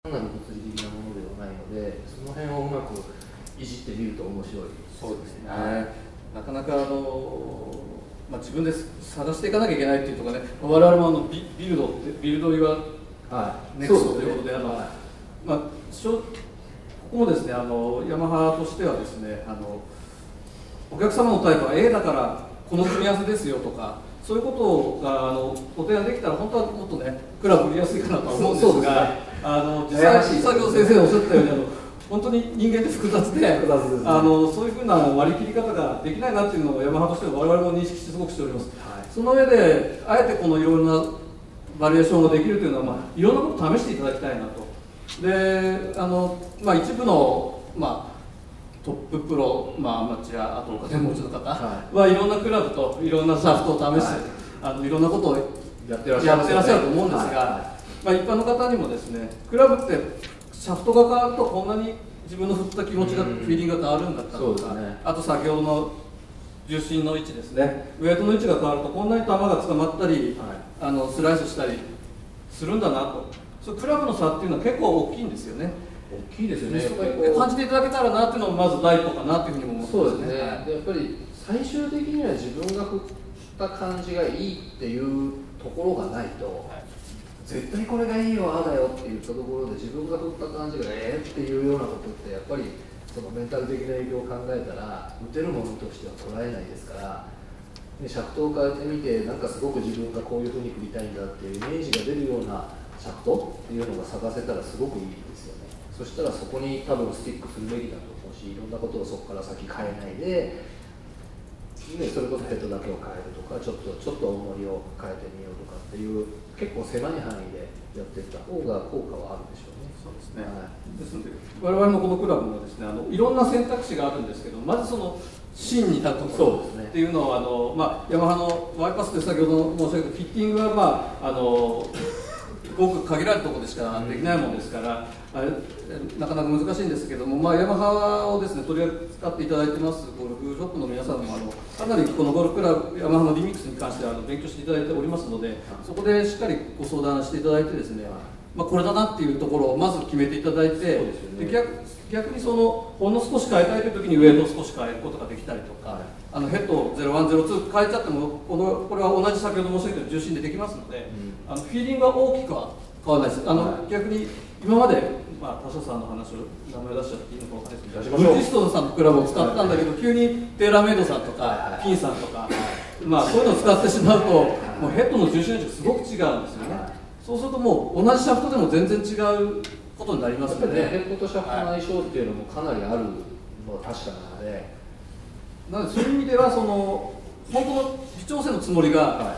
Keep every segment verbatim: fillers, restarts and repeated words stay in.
単なる物理的なものではないので、その辺をうまくいじってみると面白い。 そうですね、なかなかあの、まあ、自分で探していかなきゃいけないっていうとかね、我々もあの ビ, ビルドってビルドイワネクストということで、あの、はい、まあ、しょここもですね、あのヤマハとしてはですね、あのお客様のタイプは A だからこの組み合わせですよとか、そういうことがあのご提案できたら本当はもっとねクラブ売りやすいかなと思うんですが、あの実際作業先生のおっしゃったようにあの本当に人間って複雑で、あのそういうふうな割り切り方ができないなっていうのをヤマハとしては我々も認識してすごくしております。はい、その上であえてこのいろいろなバリエーションができるというのは、まあ、いろんなことを試していただきたいなと。であの、まあ、一部の、まあ、トッププロ、まあ、アマチュア、あとお金持ちの方はいろんなクラブといろんなシャフトを試して、はい、あのいろんなことをやってらっしゃると思うんですが、はい、まあ、一般の方にもですね、クラブってシャフトが変わるとこんなに自分の振った気持ちが、フィーリングが変わるんだったとか、ね、あと先ほどの重心の位置ですね、ウエイトの位置が変わるとこんなに球が捕まったり、はい、あのスライスしたりするんだなと。そうクラブの差っていうのは結構大きいんですよね。 大きいですよね。 感じていただけたらなっていうのもまず第一歩かなというふうにも思ってますね。 そうですね。はい、でやっぱり最終的には自分が振った感じがいいっていうところがないと、はい、絶対これがいいよああだよって言ったところで自分が振った感じがええっていうようなことってやっぱりそのメンタル的な影響を考えたら打てるものとしては捉えないですから。でシャフトを変えてみてなんかすごく自分がこういうふうに振りたいんだっていうイメージが出るようなシャフトっていうのが探せたらすごくいいですよね。そしたらそこに多分スティックするべきだと思うし、いろんなことをそこから先変えないで、ね、それこそヘッドだけを変えるとかちょっとちょっと重りを変えてみようとかっていう結構狭い範囲でやっていった方が効果はあるでしょうね。 そうですね、はい、ですので我々のこのクラブもですね、あのいろんな選択肢があるんですけど、まずその芯に立つところっていうのは、あの、まあ、ヤマハのワイパスで先ほど申し上げたフィッティングは、まあ、あのごく限られたところでしかできないものですから、あれなかなか難しいんですけども、まあ、ヤマハをですね取り扱っていただいてますゴルフショップの皆さんもあのかなりこのゴルフクラブヤマハのリミックスに関してはあの勉強していただいておりますので、そこでしっかりご相談していただいてですね、まあ、これだなっていうところをまず決めていただいて、で逆逆にそのほんの少し変えたいという時にウェイトを少し変えることができたりとか、はい、あのヘッドをゼロワンゼロツー変えちゃってもこのこれは同じ先ほど申し上げた重心でできますので、うん、あのフィーリングは大きくは変わらないです。あの、はい、逆に今まで、まあ、他社さんの話を名前出しちゃっていいのか分からないですけど、ブリヂストンさんのクラブを使ったんだけど、はい、急にテーラーメイドさんとか、はい、ピンさんとか、はい、まあそういうのを使ってしまうと、はい、もうヘッドの重心の位置がすごく違うんですよね。はい、そうするともう同じシャフトでも全然違うことになりますので、 ね、ヘッドとシャフトの相性っていうのもかなりあるのは確かなので、 なのでそういう意味ではその本当の微調整のつもりが、はい、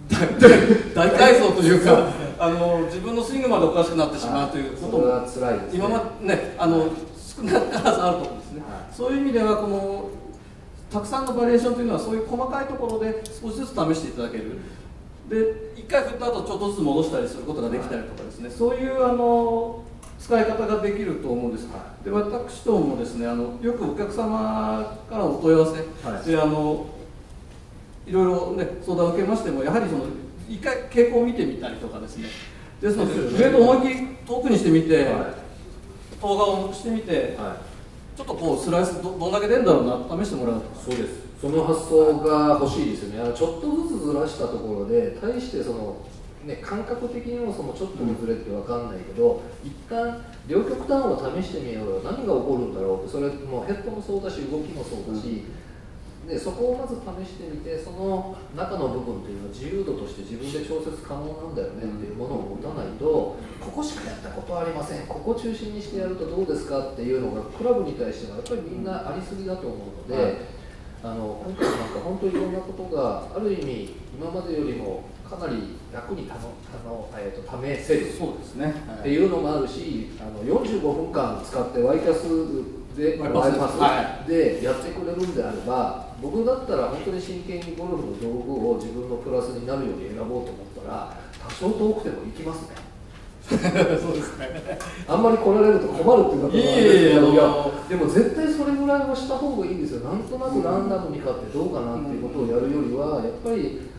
大改造というかあの自分のスイングまでおかしくなってしまうということも、はい、それは辛いですね、今までねあの、はい、少なからずあると思うんですね。はい、そういう意味ではこのたくさんのバリエーションというのはそういう細かいところで少しずつ試していただける。でいっかい振った後ちょっとずつ戻したりすることができたりとかですね、そういうあの使い方ができると思うんです。で私どももですね、あのよくお客様からお問い合わせ、はい、であのいろいろね相談を受けましても、やはりその一回傾向を見てみたりとかですね、ですのでウェイトを思いっきり遠くにしてみて、はい、遠顔を重くしてみて、はい、ちょっとこうスライス ど, どんだけ出るんだろうな試してもらうとか。 そうです、その発想が欲しいですよね。あのちょっとずつずらしたところで対してその、ね、感覚的にもそのちょっとのずれって分かんないけど、うん、一旦両極端を試してみようよ、何が起こるんだろうって、それもヘッドもそうだし動きもそうだし、うん、でそこをまず試してみて、その中の部分というのは自由度として自分で調節可能なんだよねっていうものを持たないと、ここしかやったことはありません、ここ中心にしてやるとどうですかっていうのがクラブに対してはやっぱりみんなありすぎだと思うので、はい、あの今回なんか本当にいろんなことがある意味今までよりもかなり楽にたのたの、えー、と試せるそうですね、はい、 っていうのもあるし、あのよんじゅうごふんかん使ってワイキャスでワイパスでやってくれるんであれば、僕だったら本当に真剣にゴルフの道具を自分のプラスになるように選ぼうと思ったら多少遠くても行きますね。 そうですね。 あんまり来られると困るっていう方もあるんですけど、いやでも絶対それぐらいはした方がいいんですよ。なんとなくランダムに買ってどうかなっていうことをやるよりは、やっぱり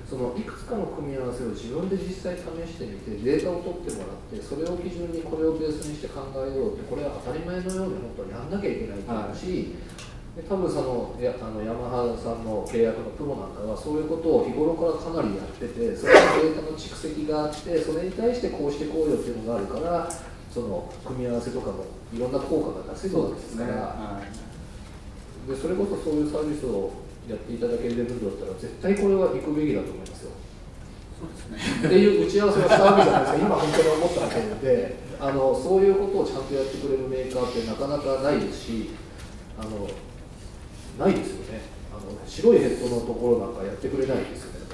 そのいくつかの組み合わせを自分で実際試してみてデータを取ってもらってそれを基準にこれをベースにして考えようってこれは当たり前のように本当にやんなきゃいけないと思うし、で多分そのやあのヤマハさんの契約のプロなんかはそういうことを日頃からかなりやっててそれのデータの蓄積があってそれに対してこうしてこうよっていうのがあるからその組み合わせとかもいろんな効果が出せるわけですから、でそれこそそういうサービスをやっていただけれるんだったら絶対これは行くべきだと思いますよ。 そうですね。 っていう打ち合わせをしたわけじゃないですか。今本当に思ったわけで、あのそういうことをちゃんとやってくれるメーカーってなかなかないですし、あのないですよね。あの白いヘッドのところなんかやってくれないですよね。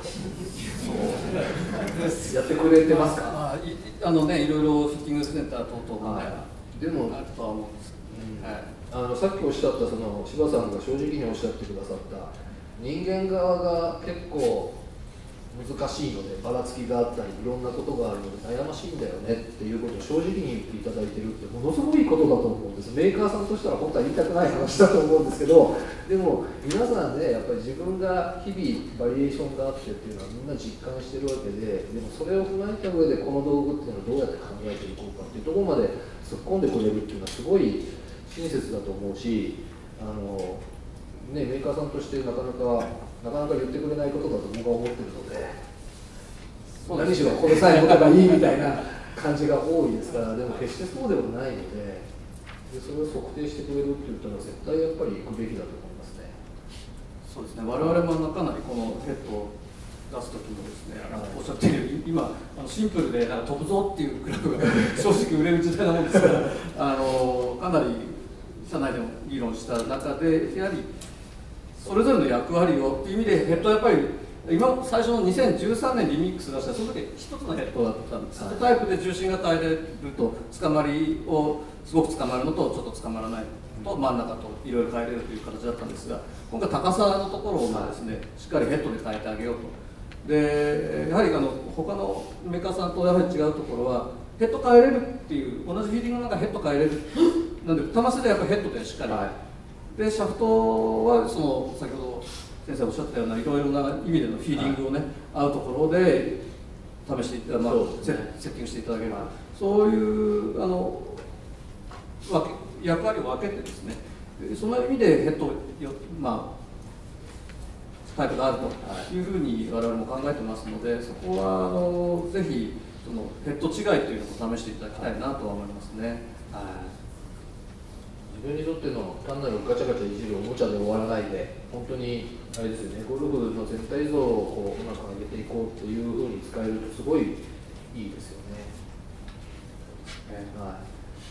やってくれてますか。 まあ、いあのねいろいろフィッティングセンター等々もね、 はい、でもあるとは思うんです。うん、はい。 あのさっきおっしゃったその柴さんが正直におっしゃってくださった人間側が結構難しいのでばらつきがあったりいろんなことがあるので悩ましいんだよねっていうことを正直に言っていただいてるってものすごいことだと思うんです。メーカーさんとしては本当は言いたくない話だと思うんですけど、でも皆さんねやっぱり自分が日々バリエーションがあってっていうのはみんな実感してるわけで、でもそれを踏まえた上でこの道具っていうのをどうやって考えていこうかっていうところまで突っ込んでくれるっていうのはすごい親切だと思うし、あの、ね、メーカーさんとしてなかなかなかなか言ってくれないことだと僕は思ってるので、何しろこれさえ持てばいいみたいな感じが多いですから、でも決してそうでもないので、でそれを測定してくれるって言ったら絶対やっぱり行くべきだと思いますね。 そうですね。我々もかなりこのヘッドを出す時もですね、あのおっしゃっているように今あのシンプルでなんか飛ぶぞっていうクラブが正直売れる時代なもんですから、あのかなり社内でも議論した中でやはりそれぞれの役割をっていう意味でヘッドはやっぱり今最初のにせんじゅうさんねんリミックス出したその時一つのヘッドだったんです。はい、タイプで重心が耐えれると捕まりをすごく捕まるのとちょっと捕まらないと真ん中といろいろ変えれるという形だったんですが、今回高さのところをまあですねしっかりヘッドで変えてあげようと。でやはりあの他のメーカーさんとやはり違うところはヘッド変えれるっていう同じフィーリングの中ヘッド変えれるなんで玉瀬でやっぱヘッドでしっかり、はい、でシャフトはその先ほど先生おっしゃったようないろいろな意味でのフィーリングをね、はい、合うところで試していただ、まあ、セッティングしていただける、はい、そういうあの分け役割を分けてですね、その意味でヘッドよ、まあタイプがあるというふうに我々も考えてますので、そこはあのぜひそのヘッド違いというのも試していただきたいなとは思いますね。はい、 自分にとっての単なるガチャガチャいじるおもちゃで終わらないで、本当にあれですよね、ゴルフの全体像をこううまく上げていこうというふうに使えるとすごいいいですよね。はい。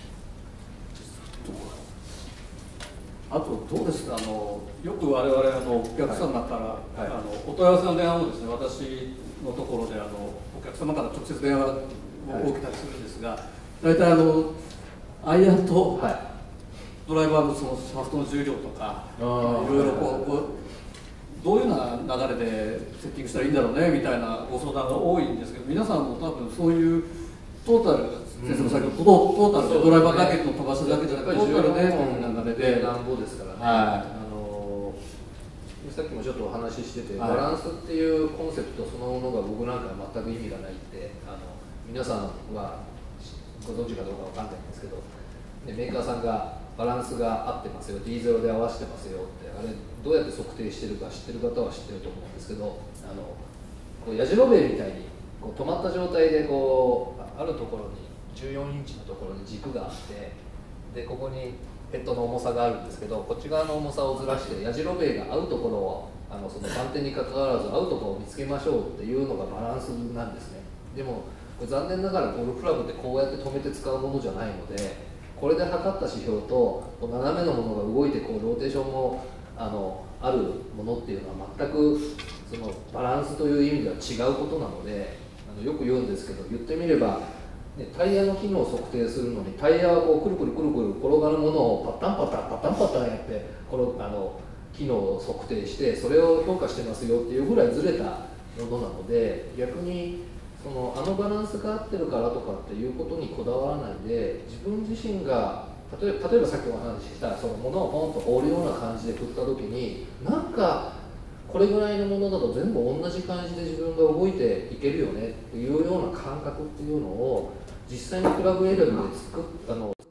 あとどうですか、あのよく我々あのお客様から、はいはい、あのお問い合わせの電話もですね、私のところであのお客様から直接電話を受けたりするんですが、大体あのアイアンと、はい、ドライバーのそのシャフトの重量とかいろいろこう、こうどういうような流れでセッティングしたらいいんだろうねみたいなご相談が多いんですけど、皆さんも多分そういうトータル、先生も先ほどトータルでドライバーだけの飛ばすだけじゃなくてトータルで流れでなんぼですからね。はい、あのさっきもちょっとお話ししてて、はい、バランスっていうコンセプトそのものが僕なんかは全く意味がないって、あの皆さんはご存知かどうかわかんないんですけど、でメーカーさんがバランスが合ってますよ、ディーゼロ で合わせてますよって、あれどうやって測定してるか知ってる方は知ってると思うんですけど、あのこうやじろべえみたいにこう止まった状態でこうあるところにじゅうよんインチのところに軸があって、でここにヘッドの重さがあるんですけど、こっち側の重さをずらしてやじろべえが合うところをあのその番手にかかわらず合うところを見つけましょうっていうのがバランスなんですね。でもこれ残念ながらゴルフクラブってこうやって止めて使うものじゃないので、これで測った指標と斜めのものが動いてこうローテーションもあのあるものっていうのは全くそのバランスという意味では違うことなので、あのよく言うんですけど、言ってみればね、タイヤの機能を測定するのにタイヤはこうくるくるくるくる転がるものをパッタンパタンパタンパタンやってこのあの機能を測定してそれを評価してますよっていうぐらいずれたものなので、逆にそのあのバランスが合ってるからとかっていうことにこだわらないで、自分自身が例えば、例えばさっきお話ししたそのものをポンと放るような感じで振った時になんかこれぐらいのものだと全部同じ感じで自分が動いていけるよねっていうような感覚っていうのを実際にクラブレベルで作ったのを